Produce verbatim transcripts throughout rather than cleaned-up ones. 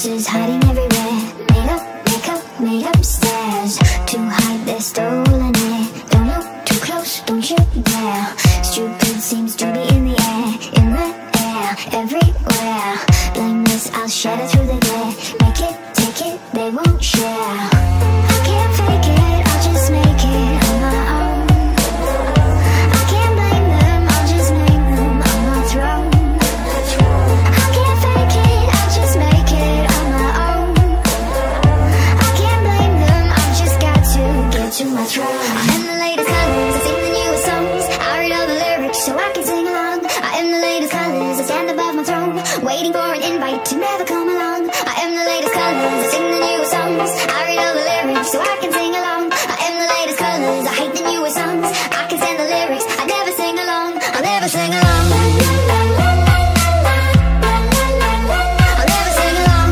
faces hiding everywhere. Made up, makeup, made up stairs to hide their stolen air. Don't look too close, don't you dare. Stupid seems to be in the air, in the air, everywhere. Blameless, I'll shatter through the glare. Make it, take it, they won't share. I can't fake it, I'll just make it on my own. I can't blame them, I'll just name them on my throne. I can't fake it, I'll just make it on my own. I can't blame them, I've just got to get to my throne. I am the latest colors, I sing the newest songs. I read all the lyrics so I can sing along. I am the latest colors, I stand above my throne, waiting for an invite to never come along. I am the latest colors, I sing the newest songs. I read all the lyrics so I can sing along. I am the latest colors, I hate the newest songs. I can stand the lyrics, I never sing along. I'll never sing along. I'll never sing along.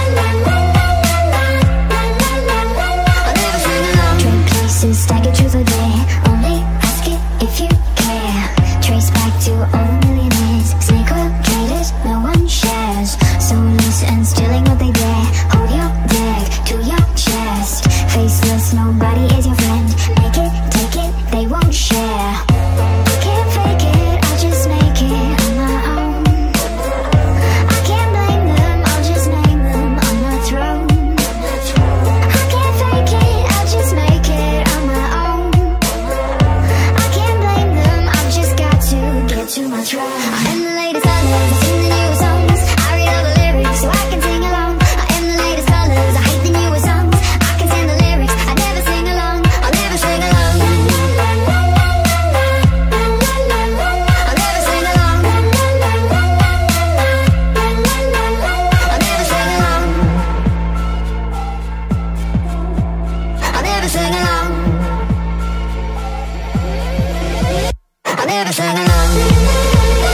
I'll never sing along. Trade places, stagger truth or dare. Only ask it if you care. Trace back to all the millionaires. Snake oil traders, no one shares. Soulless and stealing what they dare. Hold your deck to your chest. Faceless, nobody is your friend. Make it, take it, they won't share. Can't fake it, I'll just make it on my own. I can't blame them, I'll just name them on my throne. I can't fake it, I'll just make it on my own. I can't blame them, I've just got to get to my throne. I am the latest colors, I sing the newest songs. I read all the lyrics so I can sing along. I am the latest colors, I hate the newest songs. I can stand the lyrics, I never sing along. I'll never sing along. I'll never sing along. I'll never sing along. I'll never sing along. I'll never sing along.